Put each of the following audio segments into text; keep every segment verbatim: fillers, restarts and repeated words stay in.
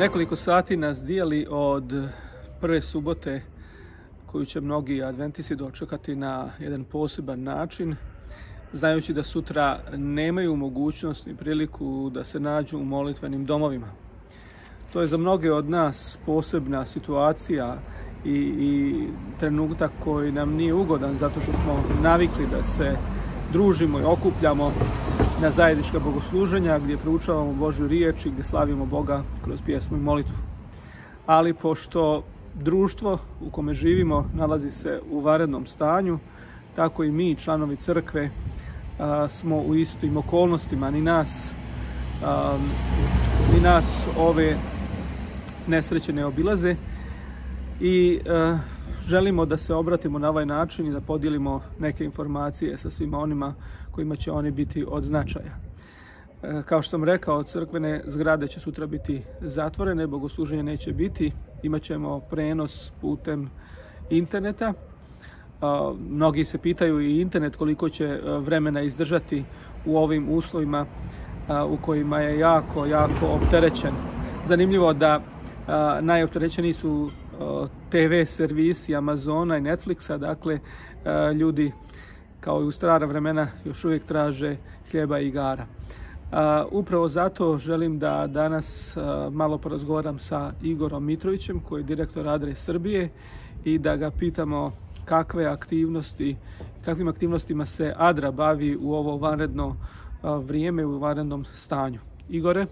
Nekoliko sati nas dijeli od prve subote koju će mnogi adventisti dočekati na jedan poseban način, znajući da sutra nemaju mogućnost ni priliku da se nađu u molitvenim domovima. To je za mnoge od nas posebna situacija i, i trenutak koji nam nije ugodan, zato što smo navikli da se družimo i okupljamo na zajednička bogosluženja gdje proučavamo Božju riječ i gdje slavimo Boga kroz pjesmu i molitvu. Ali pošto društvo u kome živimo nalazi se u vanrednom stanju, tako i mi, članovi crkve, a, smo u istim okolnostima. Ni nas, a, ni nas ove nesreće ne obilaze i a, želimo da se obratimo na ovaj način i da podijelimo neke informacije sa svima onima kojima će oni biti od značaja. Kao što sam rekao, crkvene zgrade će sutra biti zatvorene, bogosluženja neće biti, imat ćemo prenos putem interneta. Mnogi se pitaju i internet koliko će vremena izdržati u ovim uslovima u kojima je jako, jako opterećen. Zanimljivo da najopterećeniji su te ve servisi Amazona i Netflixa, dakle ljudi kao i u stara vremena još uvijek traže hljeba i igara. Uh, upravo zato želim da danas uh, malo porazgovaram sa Igorom Mitrovićem, koji je direktor Adre Srbije, i da ga pitamo kakve aktivnosti, kakvim aktivnostima se Adra bavi u ovo vanredno uh, vrijeme, u vanrednom stanju. Igore?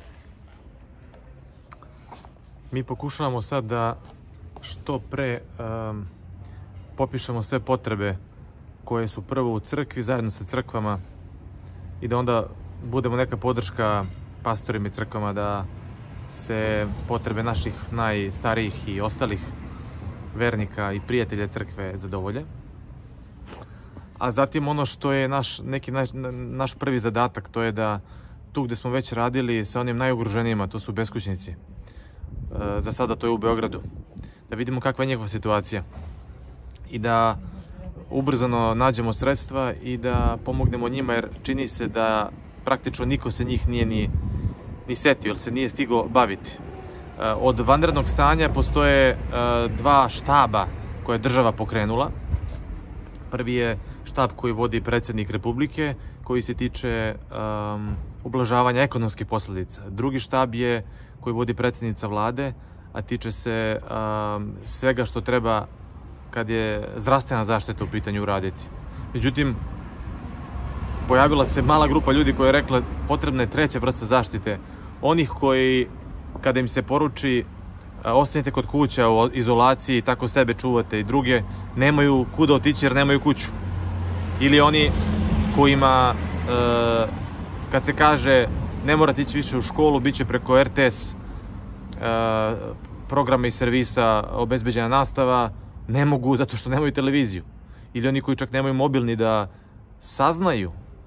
Mi pokušavamo sad da što pre um, popišemo sve potrebe koje su prvo u crkvi zajedno sa crkvama i da onda budemo neka podrška pastorima i crkvama da se potrebe naših najstarijih i ostalih vernika i prijatelja crkve zadovolje. A zatim ono što je naš, neki naš, naš prvi zadatak, to je da tu gdje smo već radili sa onim najugroženijima, to su beskućnici. Za sada to je u Beogradu. Da vidimo kakva je njegova situacija i da ubrzano nađemo sredstva i da pomognemo njima, jer čini se da praktično niko se njih nije ni, ni setio, ili se nije stigao baviti. Od vanrednog stanja postoje dva štaba koje je država pokrenula. Prvi je štab koji vodi predsjednik Republike, koji se tiče um, ublažavanja ekonomskih posljedica. Drugi štab je koji vodi predsjednica vlade, a tiče se um, svega što treba kad je zdravstvena zaštita u pitanju uraditi. Međutim, pojavila se mala grupa ljudi koja je rekla potrebna je treća vrsta zaštite. Onih koji, kada im se poruči ostanite kod kuća u izolaciji, tako sebe čuvate i druge, nemaju kuda otići jer nemaju kuću. Ili oni kojima, e, kad se kaže ne morate ići više u školu, bit će preko er te es e, programa i servisa obezbeđena nastava, ne mogu zato što nemaju televiziju. Ili oni koji čak nemaju mobilni da saznaju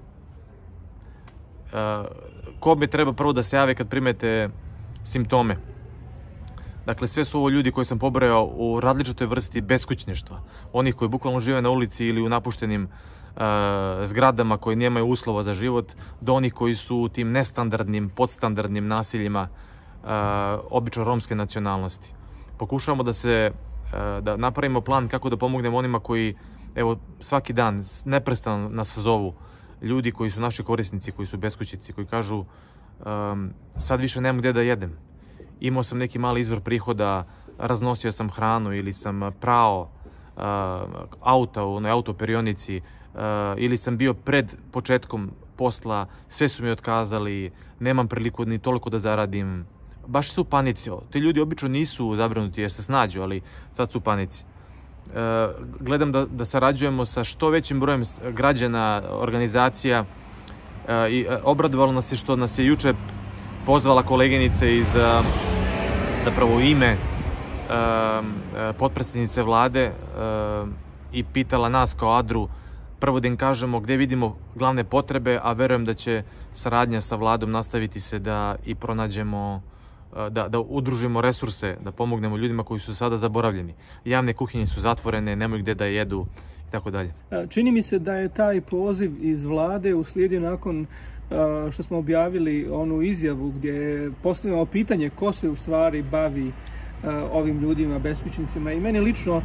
uh, kome treba prvo da se jave kad primete simptome. Dakle, sve su ovo ljudi koji sam pobrojao u različitoj vrsti beskućništva. Onih koji bukvalno žive na ulici ili u napuštenim uh, zgradama koji nemaju uslova za život, do onih koji su u tim nestandardnim, podstandardnim nasiljima uh, obično romske nacionalnosti. Pokušavamo da se da napravimo plan kako da pomognemo onima koji, evo, svaki dan neprestano nas zovu, ljudi koji su naši korisnici, koji su beskućnici, koji kažu um, sad više nemam gdje da jedem. Imao sam neki mali izvor prihoda, raznosio sam hranu ili sam prao uh, auta u onoj autoperionici uh, ili sam bio pred početkom posla, sve su mi otkazali, nemam priliku ni toliko da zaradim. Baš su u panici. Ti ljudi obično nisu zabrinuti jer se snađu, ali sad su u panici. E, gledam da, da sarađujemo sa što većim brojem građana, organizacija e, i obradovalo nas je što nas je juče pozvala koleginica iz zapravo u ime e, potpredsjednice vlade e, i pitala nas kao Adru prvo da im kažemo gdje vidimo glavne potrebe, a verujem da će saradnja sa vladom nastaviti se da i pronađemo Da, da udružimo resurse, da pomognemo ljudima koji su sada zaboravljeni. Javne kuhinje su zatvorene, nemaju gdje da jedu i tako dalje. Čini mi se da je taj poziv iz vlade uslijedio nakon što smo objavili onu izjavu gdje postavljamo pitanje ko se u stvari bavi ovim ljudima, beskućnicima. I meni lično,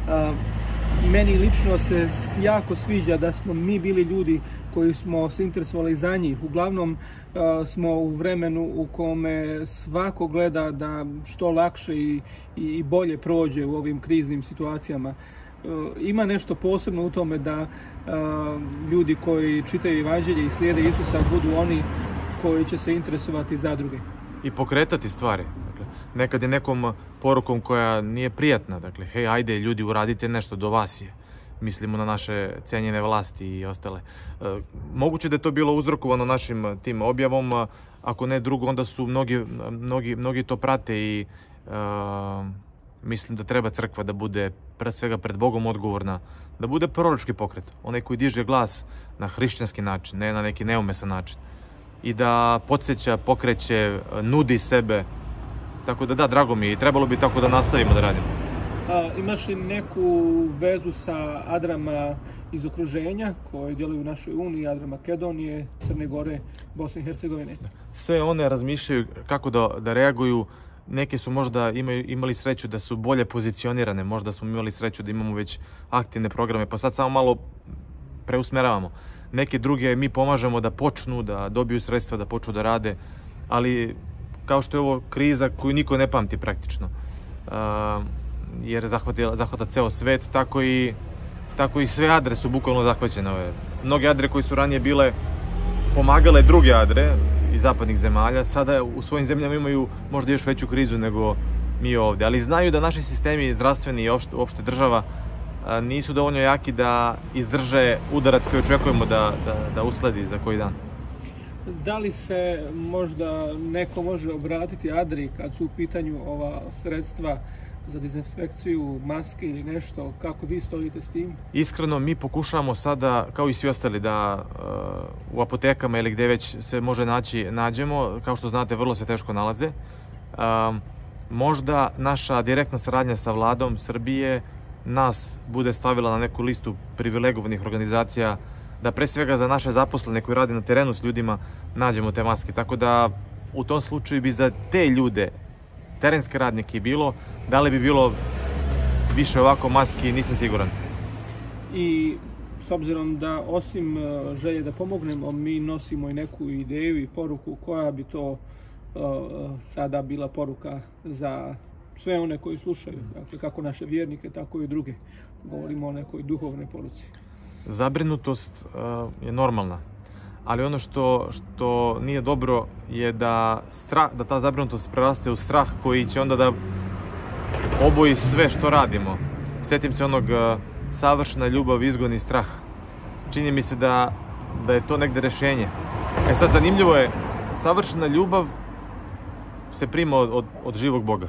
meni lično se jako sviđa da smo mi bili ljudi koji smo se interesovali za njih. Uglavnom smo u vremenu u kome svako gleda da što lakše i, i bolje prođe u ovim kriznim situacijama. Ima nešto posebno u tome da ljudi koji čitaju Evanđelje i slijede Isusa budu oni koji će se interesovati za druge. I pokretati stvari. Dakle, nekad je nekom porukom koja nije prijatna. Dakle, hej, ajde ljudi, uradite nešto, do vas je. Mislimo na naše cijenjene vlasti i ostale. E, moguće da je to bilo uzrokovano našim tim objavom. Ako ne drugo, onda su mnogi, mnogi, mnogi to prate i e, mislim da treba crkva da bude pred svega pred Bogom odgovorna, da bude proročki pokret. Onaj koji diže glas na hrišćanski način, ne na neki neumesan način. I da podsjeća, pokreće, nudi sebe. Tako da da, drago mi je i trebalo bi tako da nastavimo da radimo. A, imaš li neku vezu sa Adrama iz okruženja koji djeluju u našoj Uniji, Adra Makedonije, Crne Gore, Bosne i Hercegovine? Sve one razmišljaju kako da, da reaguju. Neke su možda imaju, imali sreću da su bolje pozicionirane, možda smo imali sreću da imamo već aktivne programe, pa sad samo malo preusmeravamo. Neke druge mi pomažemo da počnu, da dobiju sredstva, da počnu da rade, ali kao što je ovo kriza koju niko ne pamti praktično, uh, jer zahvata, zahvata ceo svet, tako i, tako i sve Adre su bukvalno zahvaćene. Ove. Mnoge Adre koji su ranije bile pomagale druge Adre iz zapadnih zemalja, sada u svojim zemljama imaju možda još veću krizu nego mi ovdje, ali znaju da naši sistemi zdravstveni i uopšte, uopšte država nisu dovoljno jaki da izdrže udarac koji očekujemo da, da, da usledi za koji dan. Da li se možda neko može obratiti Adri kad su u pitanju ova sredstva za dezinfekciju, maske ili nešto? Kako vi stojite s tim? Iskreno, mi pokušavamo sada, kao i svi ostali, da uh, u apotekama ili gdje već se može naći, nađemo. Kao što znate, vrlo se teško nalaze. Uh, možda naša direktna saradnja sa vladom Srbije nas bude stavila na neku listu privilegovanih organizacija, da pre svega za naše zaposlene koji rade na terenu s ljudima nađemo te maske. Tako da u tom slučaju bi za te ljude, terenske radnike bilo, da li bi bilo više ovako maski, nisam siguran. I s obzirom da osim želje da pomognemo, mi nosimo i neku ideju i poruku, koja bi to uh, sada bila poruka za sve one koji slušaju, dakle, kako naše vjernike, tako i druge. Govorimo o nekoj duhovnoj poruci. Zabrinutost uh, je normalna, ali ono što, što nije dobro je da, strah, da ta zabrinutost preraste u strah koji će onda da oboji sve što radimo. Sjetim se onog uh, savršena ljubav izgoni strah. Čini mi se da, da je to negde rešenje. E sad, zanimljivo je, savršena ljubav se prima od, od, od živog Boga.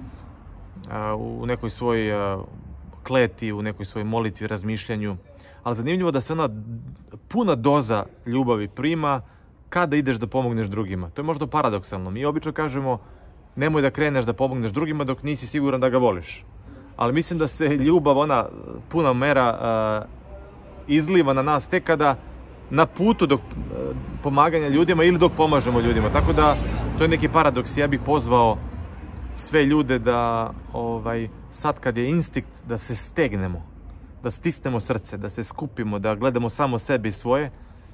Uh, u nekoj svoj uh, kleti, u nekoj svojoj molitvi, razmišljanju. Ali zanimljivo da se ona puna doza ljubavi prima kada ideš da pomogneš drugima. To je možda paradoksalno. Mi obično kažemo nemoj da kreneš da pomogneš drugima dok nisi siguran da ga voliš. Ali mislim da se ljubav, ona puna mera, uh, izliva na nas tek kada na putu dok uh, pomaganja ljudima ili dok pomažemo ljudima. Tako da to je neki paradoks. Ja bih pozvao sve ljude da ovaj, sad kad je instinkt da se stegnemo, da stisnemo srce, da se skupimo, da gledamo samo sebe i svoje,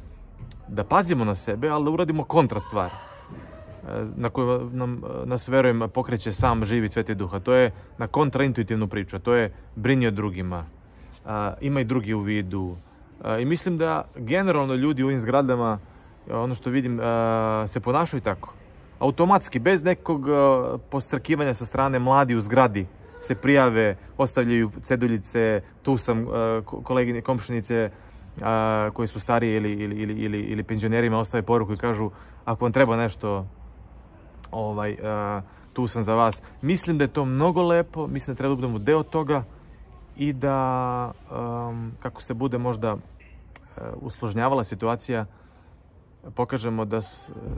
da pazimo na sebe, ali da uradimo kontra stvar na koju nam, nas, verujem, pokreće sam živi Sveti Duh. To je na kontraintuitivnu priču, to je brini o drugima, imaj drugi u vidu. I mislim da generalno ljudi u ovim zgradama, ono što vidim, se ponašaju tako. Automatski, bez nekog postrkivanja sa strane, mladi u zgradi se prijave, ostavljaju ceduljice, tu sam kolegine, komšinice koji su stariji ili, ili, ili, ili, ili penzionerima ostave poruku i kažu ako vam treba nešto, ovaj, tu sam za vas. Mislim da je to mnogo lepo, mislim da treba da budemo deo toga i da kako se bude možda usložnjavala situacija, pokažemo da,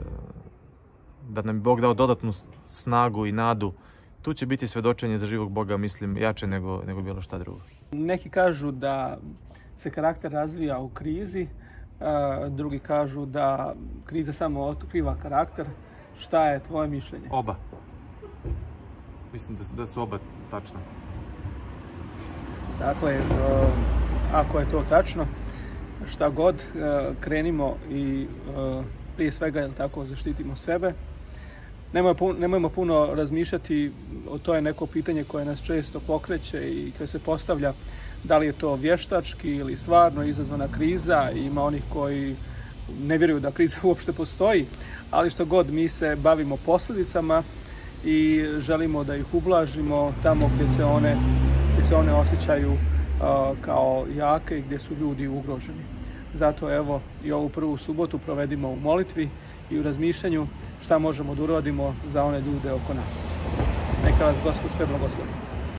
da nam je Bog dao dodatnu snagu i nadu. Tu će biti svedočenje za živog Boga, mislim, jače nego, nego bilo šta drugo. Neki kažu da se karakter razvija u krizi, drugi kažu da kriza samo otkriva karakter. Šta je tvoje mišljenje? Oba. Mislim da su oba tačna. Dakle, ako je to tačno, šta god, krenimo i prije svega, jel tako, zaštitimo sebe. Nemojmo puno razmišljati, to je neko pitanje koje nas često pokreće i koje se postavlja, da li je to vještački ili stvarno izazvana kriza. Ima onih koji ne vjeruju da kriza uopšte postoji, ali što god, mi se bavimo posljedicama i želimo da ih ublažimo tamo gdje se one, gdje se one osjećaju uh, kao jake i gdje su ljudi ugroženi. Zato evo i ovu prvu subotu provedimo u molitvi i u razmišljanju šta možemo da uradimo za one ljude oko nas. Neka vas Gospod sve blagoslovi.